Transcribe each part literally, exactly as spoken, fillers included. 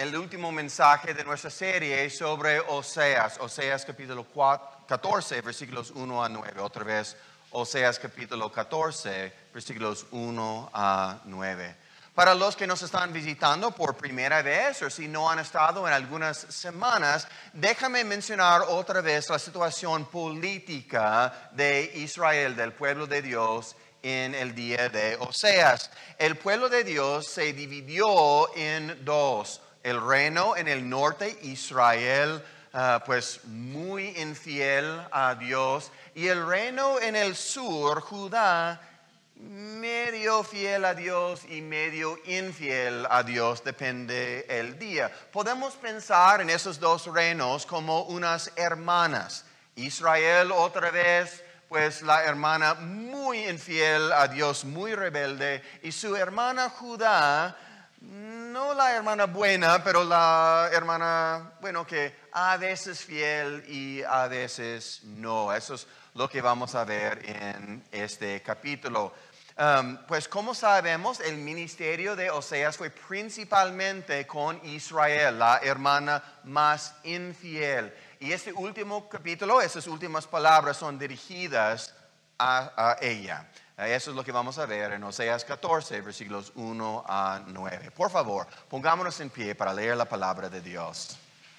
el último mensaje de nuestra serie sobre Oseas, Oseas capítulo catorce, versículos uno a nueve. Otra vez, Oseas capítulo catorce, versículos uno a nueve. Para los que nos están visitando por primera vez o si no han estado en algunas semanas, déjame mencionar otra vez la situación política de Israel, del pueblo de Dios, en el día de Oseas. El pueblo de Dios se dividió en dos. El reino en el norte, Israel, uh, pues muy infiel a Dios. Y el reino en el sur, Judá, medio fiel a Dios y medio infiel a Dios, depende el día. Podemos pensar en esos dos reinos como unas hermanas. Israel otra vez, pues la hermana muy infiel a Dios, muy rebelde, y su hermana Judá, no la hermana buena, pero la hermana, bueno, que a veces fiel y a veces no. Eso es lo que vamos a ver en este capítulo. Um, pues como sabemos, el ministerio de Oseas fue principalmente con Israel, la hermana más infiel. Y este último capítulo, esas últimas palabras son dirigidas a, a ella. Eso es lo que vamos a ver en Oseas catorce, versículos uno a nueve. Por favor, pongámonos en pie para leer la palabra de Dios.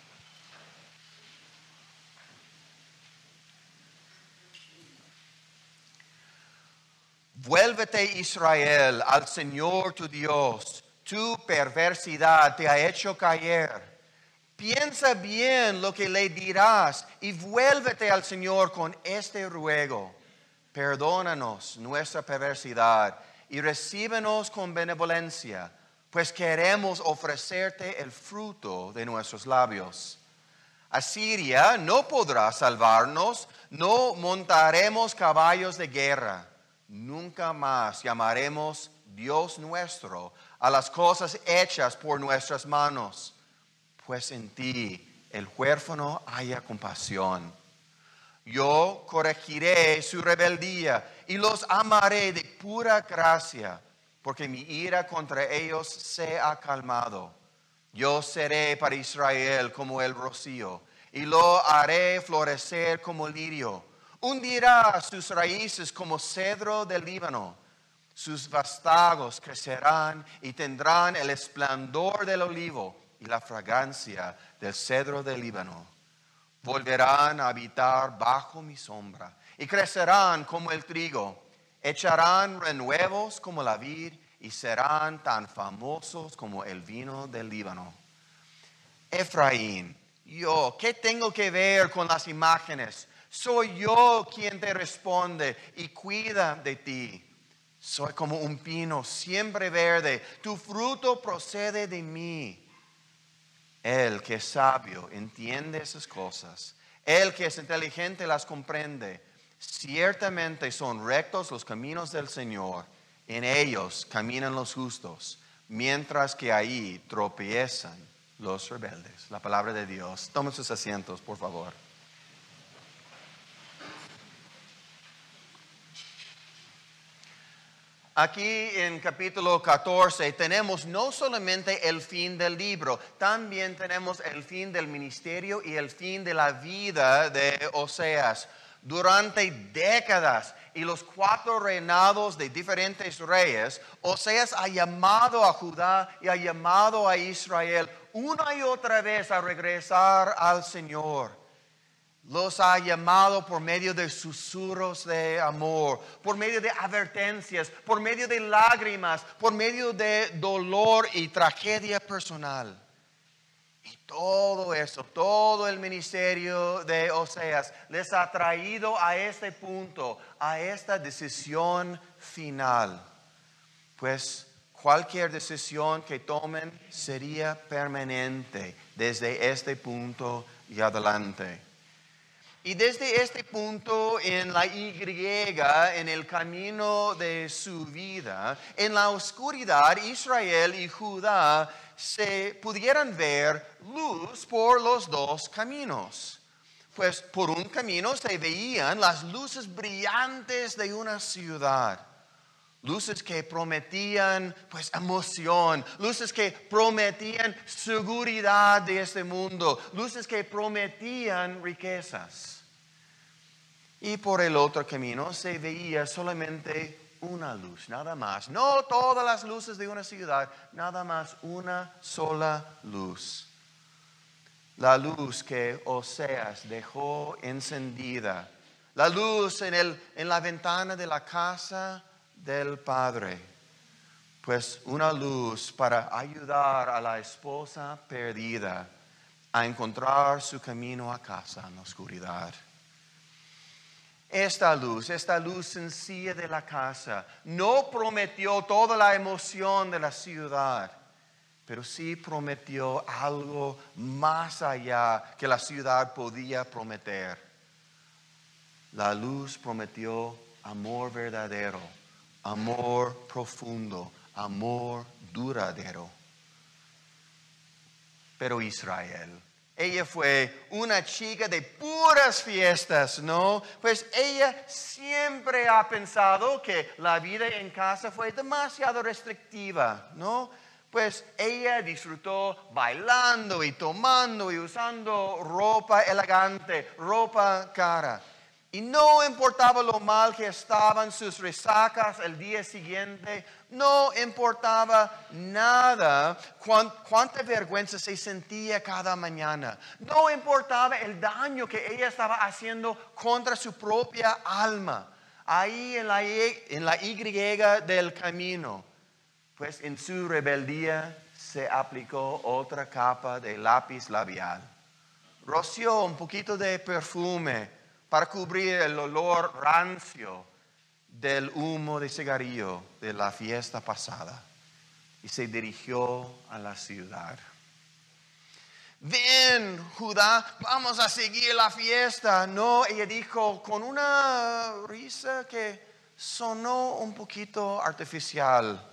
Vuélvete, Israel, al Señor tu Dios. Tu perversidad te ha hecho caer. Piensa bien lo que le dirás y vuélvete al Señor con este ruego. Perdónanos nuestra perversidad y recíbenos con benevolencia, pues queremos ofrecerte el fruto de nuestros labios. Asiria no podrá salvarnos, no montaremos caballos de guerra. Nunca más llamaremos Dios nuestro a las cosas hechas por nuestras manos, pues en ti el huérfano haya compasión. Yo corregiré su rebeldía y los amaré de pura gracia, porque mi ira contra ellos se ha calmado. Yo seré para Israel como el rocío, y lo haré florecer como lirio. Hundirá sus raíces como cedro del Líbano. Sus vástagos crecerán y tendrán el esplendor del olivo y la fragancia del cedro del Líbano. Volverán a habitar bajo mi sombra y crecerán como el trigo. Echarán renuevos como la vid y serán tan famosos como el vino del Líbano. Efraín, yo, ¿qué tengo que ver con las imágenes? Soy yo quien te responde y cuida de ti. Soy como un pino siempre verde. Tu fruto procede de mí. El que es sabio entiende esas cosas. El que es inteligente las comprende. Ciertamente son rectos los caminos del Señor. En ellos caminan los justos, mientras que ahí tropiezan los rebeldes. La palabra de Dios. Tomen sus asientos, por favor. Aquí en capítulo catorce tenemos no solamente el fin del libro, también tenemos el fin del ministerio y el fin de la vida de Oseas. Durante décadas y los cuatro reinados de diferentes reyes, Oseas ha llamado a Judá y ha llamado a Israel una y otra vez a regresar al Señor. Los ha llamado por medio de susurros de amor, por medio de advertencias, por medio de lágrimas, por medio de dolor y tragedia personal. Y todo eso, todo el ministerio de Oseas les ha traído a este punto, a esta decisión final. Pues cualquier decisión que tomen sería permanente desde este punto y adelante. Y desde este punto en la Y, en el camino de su vida, en la oscuridad, Israel y Judá se pudieran ver luz por los dos caminos. Pues por un camino se veían las luces brillantes de una ciudad. luces que prometían pues emoción, luces que prometían seguridad de este mundo, luces que prometían riquezas. Y por el otro camino se veía solamente una luz, nada más. No todas las luces de una ciudad, nada más una sola luz. La luz que Oseas dejó encendida. La luz en, el, en la ventana de la casa del Padre. Pues una luz para ayudar a la esposa perdida a encontrar su camino a casa en la oscuridad. Esta luz, esta luz sencilla de la casa, no prometió toda la emoción de la ciudad, pero sí prometió algo más allá que la ciudad podía prometer. La luz prometió amor verdadero, amor profundo, amor duradero. Pero Israel, ella fue una chica de puras fiestas, ¿no? Pues ella siempre ha pensado que la vida en casa fue demasiado restrictiva, ¿no? Pues ella disfrutó bailando y tomando y usando ropa elegante, ropa cara. Y no importaba lo mal que estaban sus resacas el día siguiente, no importaba nada cuán, cuánta vergüenza se sentía cada mañana. No importaba el daño que ella estaba haciendo contra su propia alma. Ahí en la, en la Y del camino, pues en su rebeldía se aplicó otra capa de lápiz labial. Roció un poquito de perfume para cubrir el olor rancio del humo de cigarrillo de la fiesta pasada. Y se dirigió a la ciudad. Ven, Judá, vamos a seguir la fiesta. No, ella dijo con una risa que sonó un poquito artificial.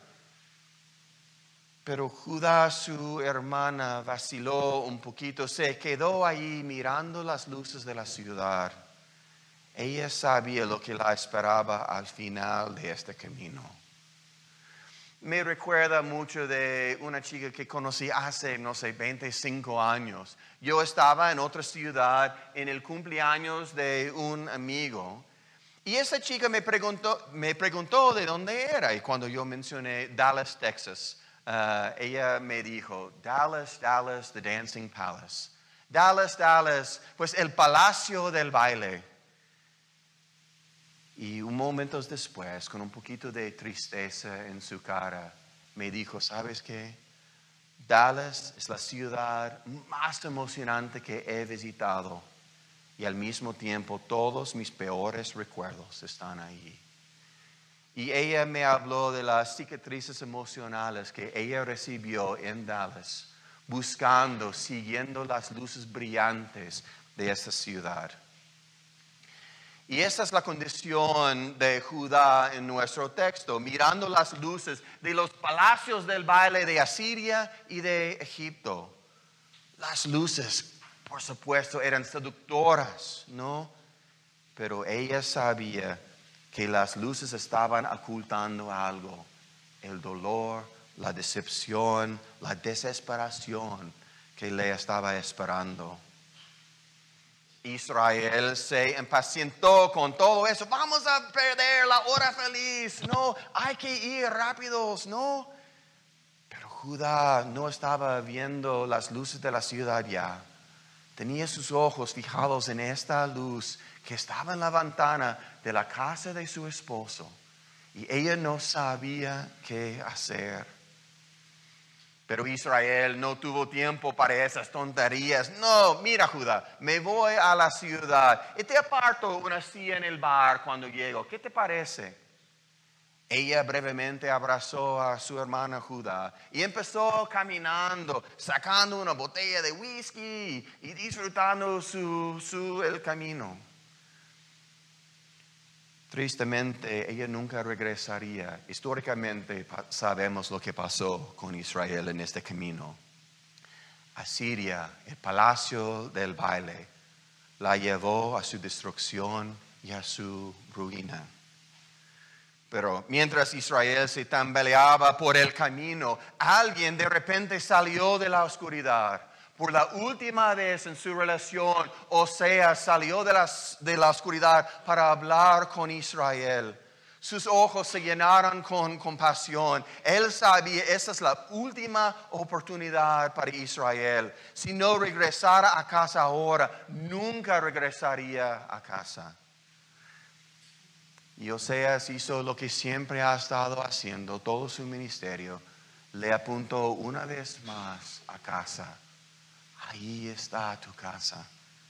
Pero Judá, su hermana, vaciló un poquito, se quedó ahí mirando las luces de la ciudad. Ella sabía lo que la esperaba al final de este camino. Me recuerda mucho de una chica que conocí hace, no sé, veinticinco años. Yo estaba en otra ciudad en el cumpleaños de un amigo. Y esa chica me preguntó, me preguntó de dónde era. Y cuando yo mencioné Dallas, Texas, uh, ella me dijo, Dallas, Dallas, the Dancing Palace. Dallas, Dallas, pues el palacio del baile. Y un momento después, con un poquito de tristeza en su cara, me dijo, ¿sabes qué? Dallas es la ciudad más emocionante que he visitado. Y al mismo tiempo, todos mis peores recuerdos están ahí. Y ella me habló de las cicatrices emocionales que ella recibió en Dallas, buscando, siguiendo las luces brillantes de esta ciudad. Y esa es la condición de Judá en nuestro texto, mirando las luces de los palacios del baile de Asiria y de Egipto. Las luces, por supuesto, eran seductoras, ¿no? Pero ella sabía que las luces estaban ocultando algo, el dolor, la decepción, la desesperación que le estaba esperando. Israel se impacientó con todo eso. Vamos a perder la hora feliz. No, hay que ir rápidos, no. Pero Judá no estaba viendo las luces de la ciudad ya. Tenía sus ojos fijados en esta luz que estaba en la ventana de la casa de su esposo. Y ella no sabía qué hacer. Pero Israel no tuvo tiempo para esas tonterías. No, mira Judá, me voy a la ciudad y te aparto una silla en el bar cuando llego. ¿Qué te parece? Ella brevemente abrazó a su hermana Judá y empezó caminando, sacando una botella de whisky y disfrutando su, su, el camino. Tristemente, ella nunca regresaría. Históricamente sabemos lo que pasó con Israel en este camino. Asiria, el palacio del baile, la llevó a su destrucción y a su ruina. Pero mientras Israel se tambaleaba por el camino, alguien de repente salió de la oscuridad. Por la última vez en su relación, Oseas salió de la, de la oscuridad para hablar con Israel. Sus ojos se llenaron con compasión. Él sabía, esa es la última oportunidad para Israel. Si no regresara a casa ahora, nunca regresaría a casa. Y Oseas hizo lo que siempre ha estado haciendo, todo su ministerio. Le apuntó una vez más a casa. Ahí está tu casa.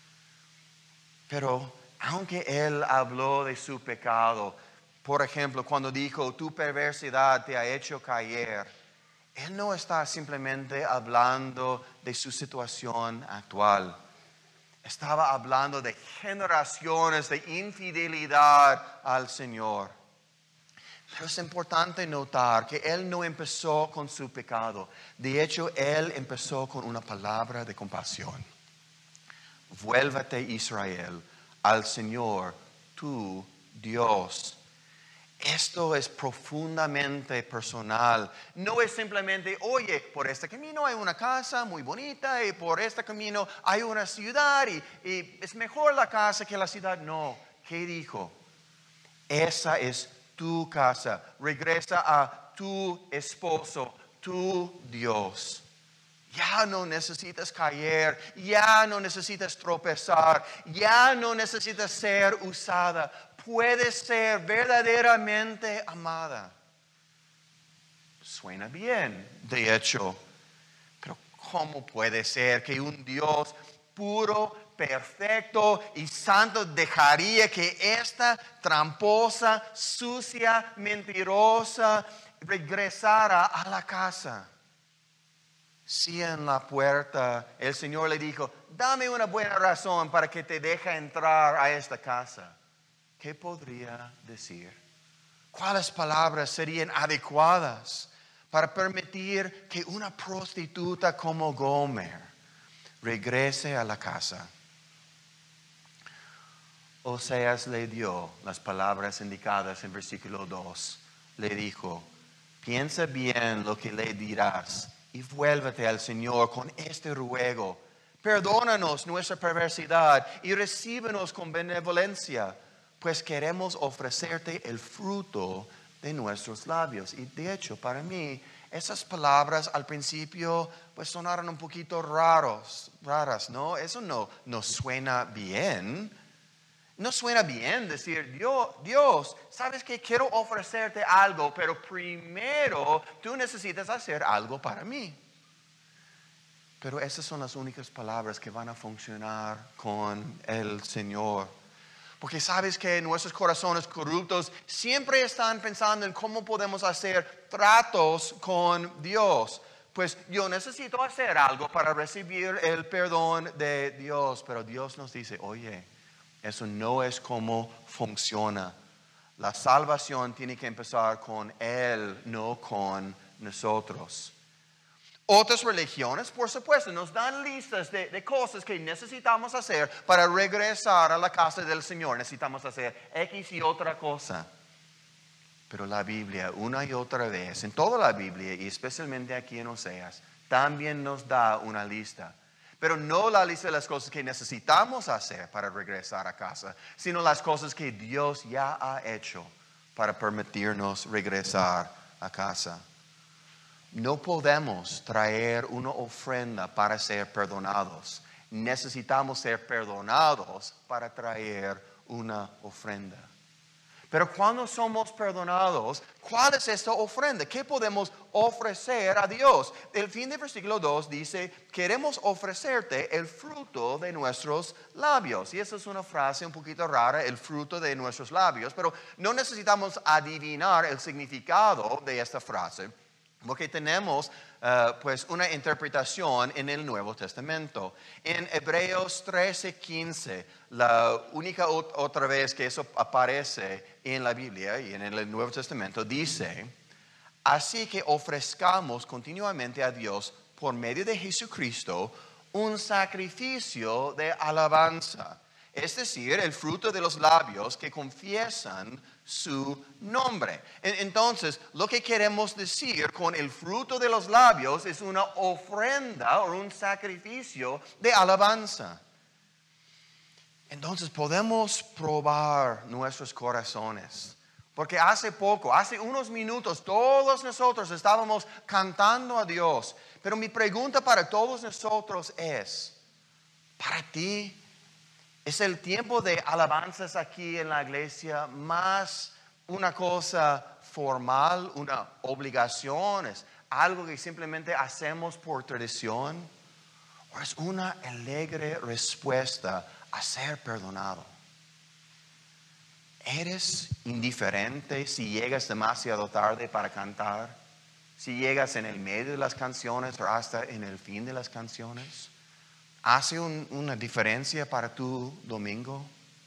Pero aunque él habló de su pecado, por ejemplo, cuando dijo, tu perversidad te ha hecho caer, él no está simplemente hablando de su situación actual. Estaba hablando de generaciones de infidelidad al Señor. Pero es importante notar que él no empezó con su pecado. De hecho, él empezó con una palabra de compasión. Vuélvete, Israel, al Señor, tu Dios. Esto es profundamente personal. No es simplemente, oye, por este camino hay una casa muy bonita y por este camino hay una ciudad y, y es mejor la casa que la ciudad. No, ¿qué dijo? Esa es tu casa. Regresa a tu esposo, tu Dios. Ya no necesitas caer, ya no necesitas tropezar, ya no necesitas ser usada. Puedes ser verdaderamente amada. Suena bien, de hecho, pero ¿cómo puede ser que un Dios puro, perfecto y santo dejaría que esta tramposa, sucia, mentirosa regresara a la casa? Si en la puerta el Señor le dijo, dame una buena razón para que te deje entrar a esta casa, ¿qué podría decir? ¿Cuáles palabras serían adecuadas para permitir que una prostituta como Gomer regrese a la casa? Oseas le dio las palabras indicadas en versículo dos. Le dijo, piensa bien lo que le dirás y vuélvete al Señor con este ruego. Perdónanos nuestra perversidad y recíbenos con benevolencia, pues queremos ofrecerte el fruto de nuestros labios. Y de hecho, para mí, esas palabras al principio pues sonaron un poquito raros, raras, ¿no? Eso no, no suena bien. No suena bien decir, Dios, Dios, sabes que quiero ofrecerte algo, pero primero tú necesitas hacer algo para mí. Pero esas son las únicas palabras que van a funcionar con el Señor. Porque sabes que nuestros corazones corruptos siempre están pensando en cómo podemos hacer tratos con Dios. Pues yo necesito hacer algo para recibir el perdón de Dios. Pero Dios nos dice, oye, eso no es como funciona. La salvación tiene que empezar con Él, no con nosotros. Otras religiones, por supuesto, nos dan listas de, de cosas que necesitamos hacer para regresar a la casa del Señor. Necesitamos hacer X y otra cosa. Pero la Biblia, una y otra vez, en toda la Biblia, y especialmente aquí en Oseas, también nos da una lista. Pero no la lista de las cosas que necesitamos hacer para regresar a casa, sino las cosas que Dios ya ha hecho para permitirnos regresar a casa. No podemos traer una ofrenda para ser perdonados. Necesitamos ser perdonados para traer una ofrenda. Pero cuando somos perdonados, ¿cuál es esta ofrenda? ¿Qué podemos ofrecer a Dios? El fin del versículo dos dice, queremos ofrecerte el fruto de nuestros labios. Y esa es una frase un poquito rara, el fruto de nuestros labios, pero no necesitamos adivinar el significado de esta frase, porque tenemos uh, pues una interpretación en el Nuevo Testamento. En Hebreos trece quince, la única ot- otra vez que eso aparece en la Biblia y en el Nuevo Testamento, dice, así que ofrezcamos continuamente a Dios por medio de Jesucristo un sacrificio de alabanza. Es decir, el fruto de los labios que confiesan su nombre. Entonces, lo que queremos decir con el fruto de los labios es una ofrenda o un sacrificio de alabanza. Entonces podemos probar nuestros corazones. Porque hace poco, hace unos minutos, todos nosotros estábamos cantando a Dios. Pero mi pregunta para todos nosotros es, para ti, ¿es el tiempo de alabanzas aquí en la iglesia más una cosa formal, una obligación? ¿Es algo que simplemente hacemos por tradición? ¿O es una alegre respuesta a ser perdonado? ¿Eres indiferente si llegas demasiado tarde para cantar? Si llegas en el medio de las canciones o hasta en el fin de las canciones. ¿Hace un, una diferencia para tu domingo?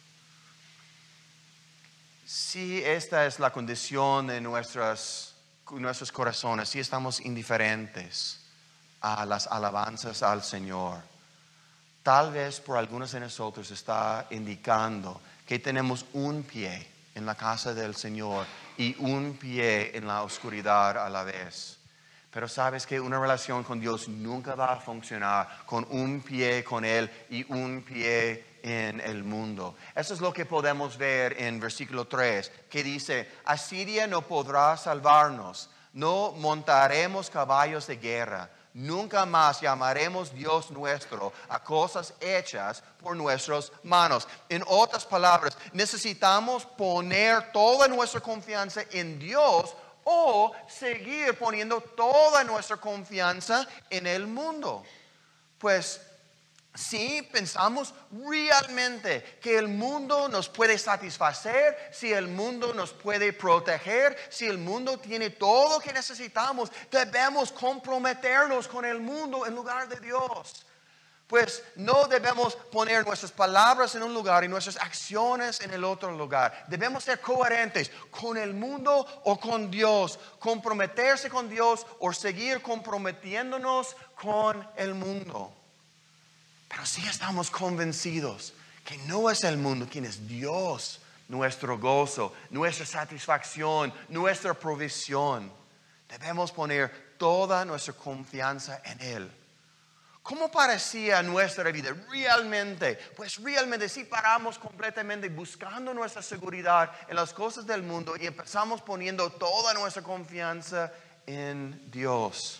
Si esta es la condición de nuestras, nuestros corazones, si estamos indiferentes a las alabanzas al Señor, tal vez por algunos de nosotros está indicando que tenemos un pie en la casa del Señor y un pie en la oscuridad a la vez. Pero sabes que una relación con Dios nunca va a funcionar con un pie con Él y un pie en el mundo. Eso es lo que podemos ver en versículo tres, que dice, Asiria no podrá salvarnos, no montaremos caballos de guerra. Nunca más llamaremos Dios nuestro a cosas hechas por nuestras manos. En otras palabras, necesitamos poner toda nuestra confianza en Dios o seguir poniendo toda nuestra confianza en el mundo. Pues si pensamos realmente que el mundo nos puede satisfacer, si el mundo nos puede proteger, si el mundo tiene todo lo que necesitamos, debemos comprometernos con el mundo en lugar de Dios. Pues no debemos poner nuestras palabras en un lugar y nuestras acciones en el otro lugar. Debemos ser coherentes con el mundo o con Dios, comprometerse con Dios o seguir comprometiéndonos con el mundo. Pero si estamos convencidos que no es el mundo, quien es Dios, nuestro gozo, nuestra satisfacción, nuestra provisión, debemos poner toda nuestra confianza en Él. ¿Cómo parecía nuestra vida realmente? Pues realmente si paramos completamente buscando nuestra seguridad en las cosas del mundo y empezamos poniendo toda nuestra confianza en Dios.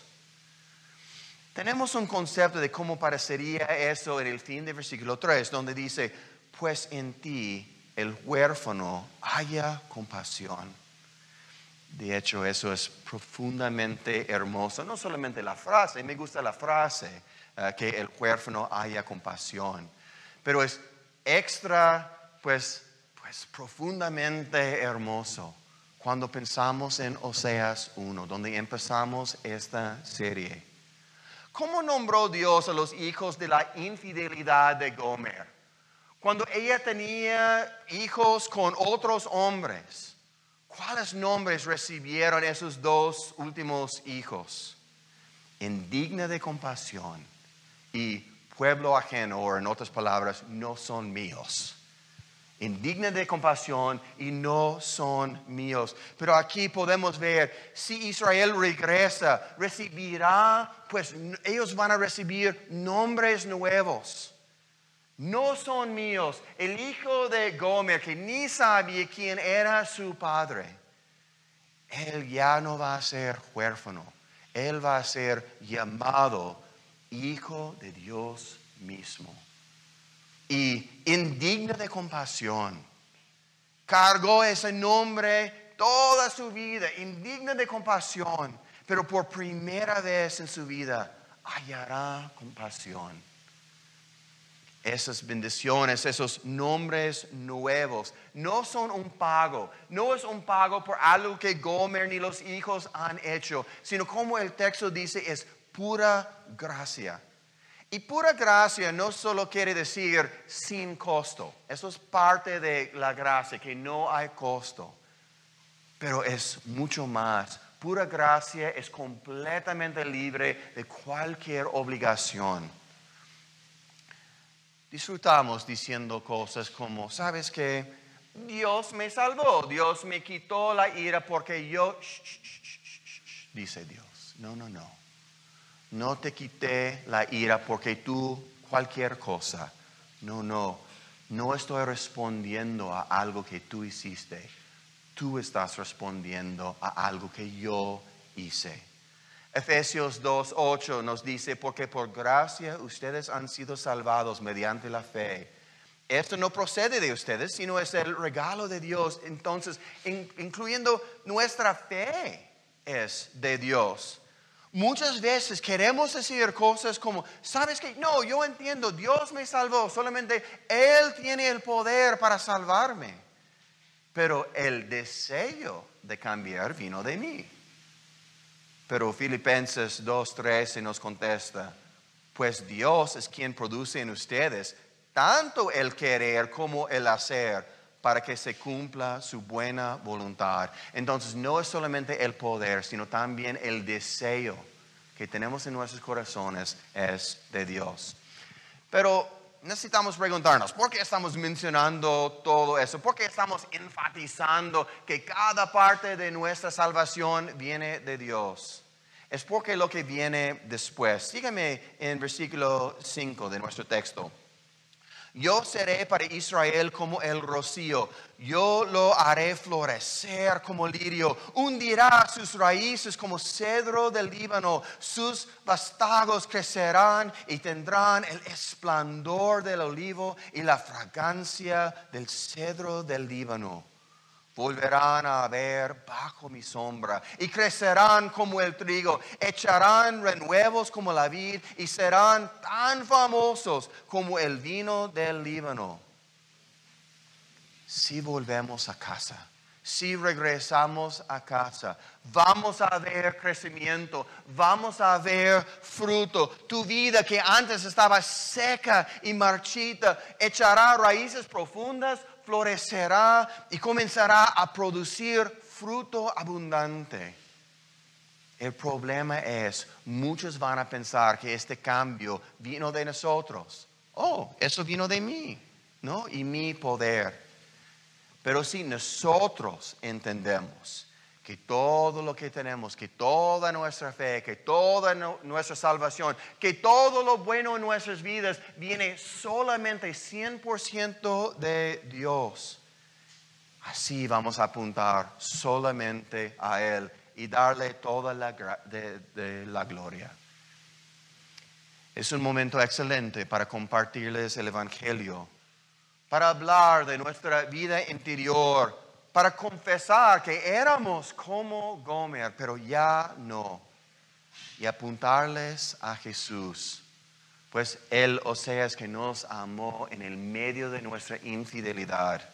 Tenemos un concepto de cómo parecería eso en el fin de versículo tres, donde dice, pues en ti el huérfano haya compasión. De hecho, eso es profundamente hermoso. No solamente la frase, me gusta la frase, uh, que el huérfano haya compasión. Pero es extra, pues, pues profundamente hermoso cuando pensamos en Oseas uno, donde empezamos esta serie. ¿Cómo nombró Dios a los hijos de la infidelidad de Gomer? Cuando ella tenía hijos con otros hombres, ¿cuáles nombres recibieron esos dos últimos hijos? Indigna de compasión y pueblo ajeno, o en otras palabras, no son míos. Indigna de compasión y no son míos. Pero aquí podemos ver, si Israel regresa, recibirá, pues ellos van a recibir nombres nuevos. No son míos. El hijo de Gomer, que ni sabía quién era su padre, él ya no va a ser huérfano. Él va a ser llamado hijo de Dios mismo. Y indigno de compasión. Cargó ese nombre toda su vida, indigno de compasión. Pero por primera vez en su vida hallará compasión. Esas bendiciones, esos nombres nuevos, no son un pago. No es un pago por algo que Gomer ni los hijos han hecho, sino como el texto dice, es pura gracia. Y pura gracia no solo quiere decir sin costo. Eso es parte de la gracia, que no hay costo. Pero es mucho más. Pura gracia es completamente libre de cualquier obligación. Disfrutamos diciendo cosas como, ¿sabes qué? Dios me salvó, Dios me quitó la ira porque yo, shh, shh, shh, shh, shh, dice Dios. No, no, no. No te quité la ira porque tú cualquier cosa. No, no. No estoy respondiendo a algo que tú hiciste. Tú estás respondiendo a algo que yo hice. Efesios dos ocho nos dice, porque por gracia ustedes han sido salvados mediante la fe. Esto no procede de ustedes, sino es el regalo de Dios. Entonces, in, incluyendo nuestra fe, es de Dios. Muchas veces queremos decir cosas como, ¿sabes qué? No, yo entiendo, Dios me salvó, solamente Él tiene el poder para salvarme. Pero el deseo de cambiar vino de mí. Pero Filipenses dos trece nos contesta, pues Dios es quien produce en ustedes tanto el querer como el hacer para que se cumpla su buena voluntad. Entonces no es solamente el poder, sino también el deseo que tenemos en nuestros corazones es de Dios. Pero necesitamos preguntarnos, ¿por qué estamos mencionando todo eso? ¿Por qué estamos enfatizando que cada parte de nuestra salvación viene de Dios? Es porque lo que viene después. Sígueme en versículo cinco de nuestro texto. Yo seré para Israel como el rocío, yo lo haré florecer como lirio, hundirá sus raíces como cedro del Líbano, sus vástagos crecerán y tendrán el esplendor del olivo y la fragancia del cedro del Líbano. Volverán a ver bajo mi sombra y crecerán como el trigo, echarán renuevos como la vid y serán tan famosos como el vino del Líbano. Si volvemos a casa, si regresamos a casa, vamos a ver crecimiento, vamos a ver fruto. Tu vida que antes estaba seca y marchita, echará raíces profundas, florecerá y comenzará a producir fruto abundante. El problema es, muchos van a pensar que este cambio vino de nosotros. Oh, eso vino de mí, ¿no? Y mi poder. Pero si nosotros entendemos que todo lo que tenemos, que toda nuestra fe, que toda no, nuestra salvación, que todo lo bueno en nuestras vidas viene solamente cien por ciento de Dios, así vamos a apuntar solamente a Él y darle toda la, de, de la gloria. Es un momento excelente para compartirles el Evangelio, para hablar de nuestra vida interior, para confesar que éramos como Gomer, pero ya no, y apuntarles a Jesús, pues Él, o sea, es que nos amó en el medio de nuestra infidelidad.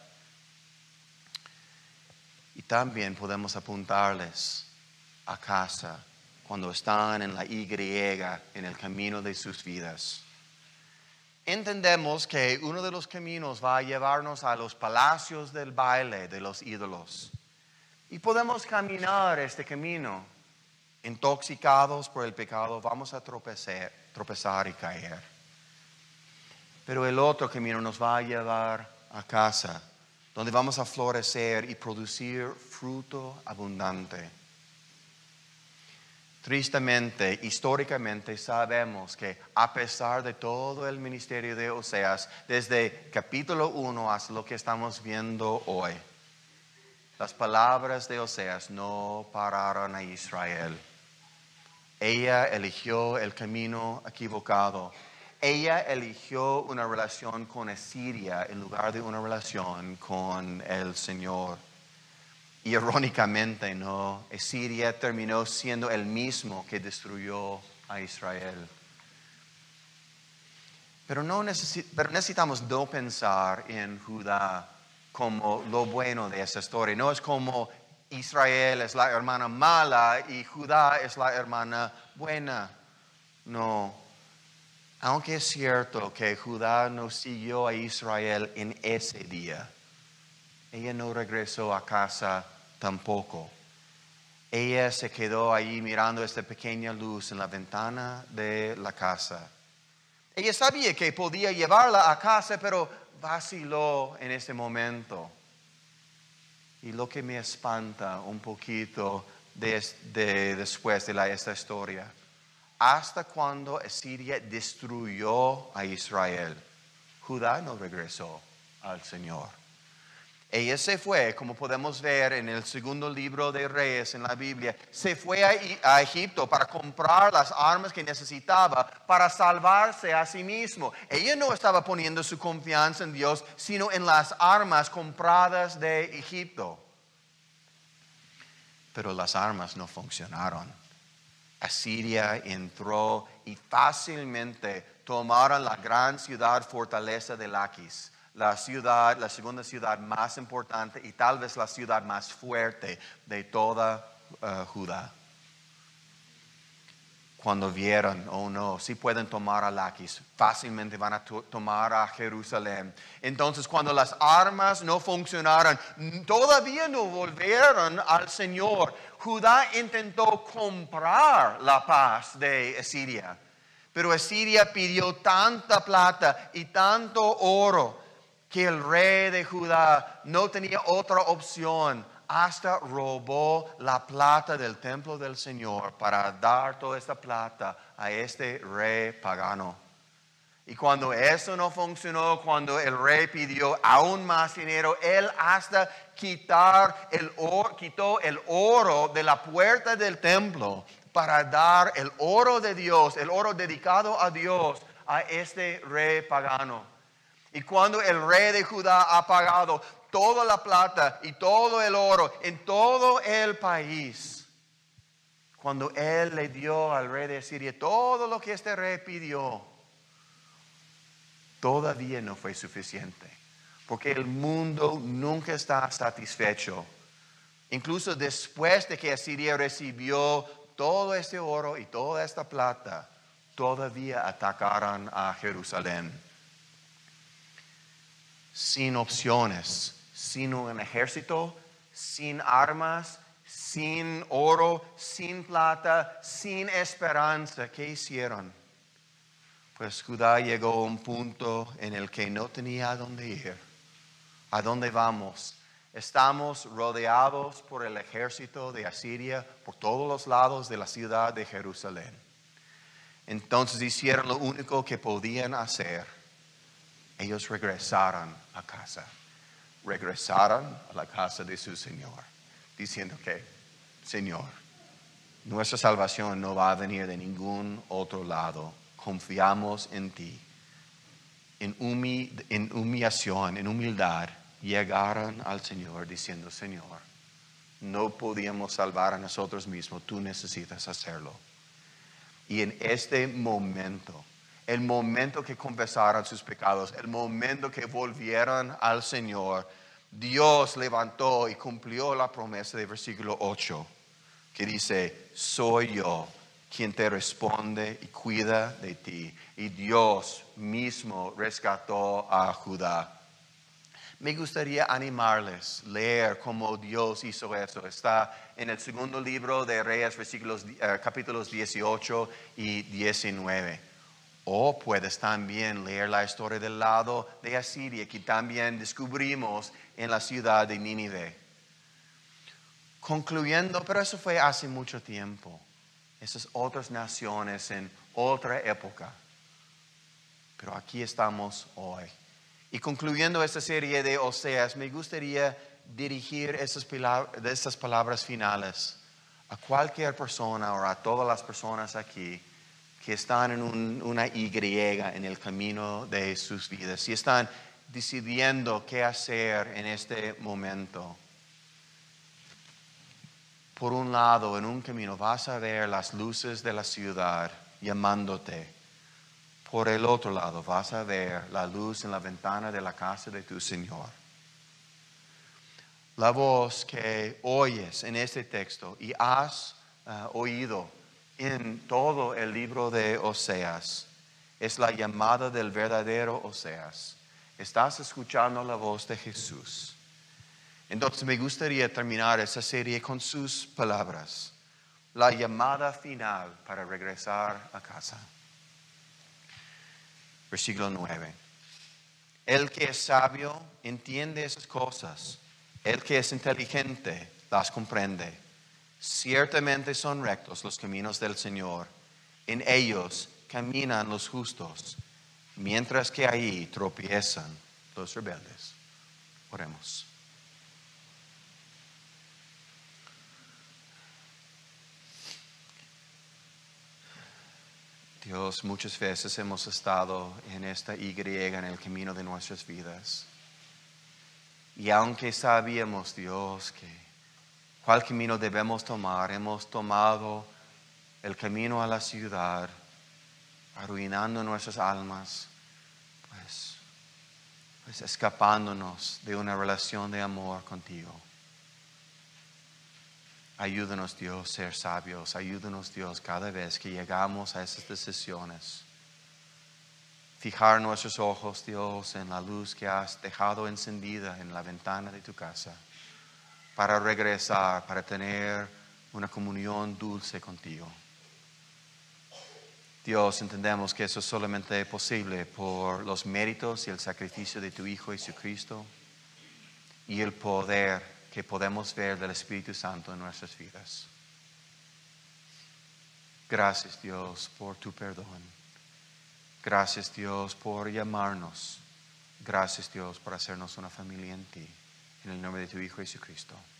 Y también podemos apuntarles a casa cuando están en la Y, en el camino de sus vidas. Entendemos que uno de los caminos va a llevarnos a los palacios del baile de los ídolos. Y podemos caminar este camino intoxicados por el pecado, vamos a tropezar, tropezar y caer. Pero el otro camino nos va a llevar a casa, donde vamos a florecer y producir fruto abundante. Tristemente, históricamente sabemos que a pesar de todo el ministerio de Oseas, desde capítulo uno hasta lo que estamos viendo hoy, las palabras de Oseas no pararon a Israel. Ella eligió el camino equivocado. Ella eligió una relación con Asiria en lugar de una relación con el Señor. Y irónicamente, no, Asiria terminó siendo el mismo que destruyó a Israel. Pero, no necesi- pero necesitamos no pensar en Judá como lo bueno de esa historia. No es como Israel es la hermana mala y Judá es la hermana buena. No. Aunque es cierto que Judá no siguió a Israel en ese día, ella no regresó a casa tampoco. Ella se quedó ahí mirando esta pequeña luz en la ventana de la casa. Ella sabía que podía llevarla a casa, pero vaciló en ese momento. Y lo que me espanta un poquito de, de, después de la, esta historia, hasta cuando Asiria destruyó a Israel, Judá no regresó al Señor. Ella se fue, como podemos ver en el segundo libro de Reyes en la Biblia, se fue a, a Egipto para comprar las armas que necesitaba para salvarse a sí mismo. Ella no estaba poniendo su confianza en Dios, sino en las armas compradas de Egipto. Pero las armas no funcionaron. Asiria entró y fácilmente tomaron la gran ciudad fortaleza de Laquis, la ciudad, la segunda ciudad más importante y tal vez la ciudad más fuerte de toda uh, Judá. Cuando vieron, oh no, si pueden tomar a Laquis, fácilmente van a to- tomar a Jerusalén. Entonces, cuando las armas no funcionaron, todavía no volvieron al Señor. Judá intentó comprar la paz de Asiria, pero Asiria pidió tanta plata y tanto oro que el rey de Judá no tenía otra opción. Hasta robó la plata del templo del Señor para dar toda esta plata a este rey pagano. Y cuando eso no funcionó, cuando el rey pidió aún más dinero, él hasta quitar el oro, quitó el oro de la puerta del templo para dar el oro de Dios, el oro dedicado a Dios, a este rey pagano. Y cuando el rey de Judá ha pagado toda la plata y todo el oro en todo el país, cuando él le dio al rey de Asiria todo lo que este rey pidió, todavía no fue suficiente. Porque el mundo nunca está satisfecho. Incluso después de que Asiria recibió todo este oro y toda esta plata, todavía atacaron a Jerusalén. Sin opciones, sin un ejército, sin armas, sin oro, sin plata, sin esperanza. ¿Qué hicieron? Pues Judá llegó a un punto en el que no tenía a dónde ir. ¿A dónde vamos? Estamos rodeados por el ejército de Asiria por todos los lados de la ciudad de Jerusalén. Entonces hicieron lo único que podían hacer. Ellos regresaron a casa. Regresaron a la casa de su Señor, diciendo que, Señor, nuestra salvación no va a venir de ningún otro lado. Confiamos en ti. En, humi- en humillación, en humildad, llegaron al Señor diciendo, Señor, no podíamos salvar a nosotros mismos, tú necesitas hacerlo. Y en este momento, el momento que confesaron sus pecados, el momento que volvieron al Señor, Dios levantó y cumplió la promesa del versículo ocho, que dice, soy yo quien te responde y cuida de ti. Y Dios mismo rescató a Judá. Me gustaría animarles a leer cómo Dios hizo eso. Está en el segundo libro de Reyes, versículos, eh, capítulos dieciocho y diecinueve. O puedes también leer la historia del lado de Asiria, que también descubrimos en la ciudad de Nínive. Concluyendo, pero eso fue hace mucho tiempo. Esas otras naciones en otra época. Pero aquí estamos hoy. Y concluyendo esta serie de Oseas, me gustaría dirigir esas palabras, esas palabras finales a cualquier persona o a todas las personas aquí que están en un, una Y en el camino de sus vidas. Si están decidiendo qué hacer en este momento. Por un lado, en un camino vas a ver las luces de la ciudad llamándote. Por el otro lado vas a ver la luz en la ventana de la casa de tu Señor. La voz que oyes en este texto y has uh, oído en todo el libro de Oseas es la llamada del verdadero Oseas. Estás escuchando la voz de Jesús. Entonces me gustaría terminar esa serie con sus palabras. La llamada final para regresar a casa. Versículo nueve. El que es sabio entiende esas cosas El que es inteligente las comprende. Ciertamente son rectos los caminos del Señor. En ellos caminan los justos, mientras que ahí tropiezan los rebeldes. Oremos. Dios, muchas veces hemos estado en esta Y en el camino de nuestras vidas. Y aunque sabíamos, Dios, que cuál camino debemos tomar, hemos tomado el camino a la ciudad, arruinando nuestras almas, pues, pues escapándonos de una relación de amor contigo. Ayúdanos, Dios, a ser sabios. Ayúdanos, Dios, cada vez que llegamos a esas decisiones. Fijar nuestros ojos, Dios, en la luz que has dejado encendida en la ventana de tu casa, para regresar, para tener una comunión dulce contigo. Dios, entendemos que eso es solamente posible por los méritos y el sacrificio de tu Hijo Jesucristo y el poder que podemos ver del Espíritu Santo en nuestras vidas. Gracias, Dios, por tu perdón. Gracias, Dios, por llamarnos. Gracias, Dios, por hacernos una familia en ti. En el nombre de tu Hijo Jesucristo.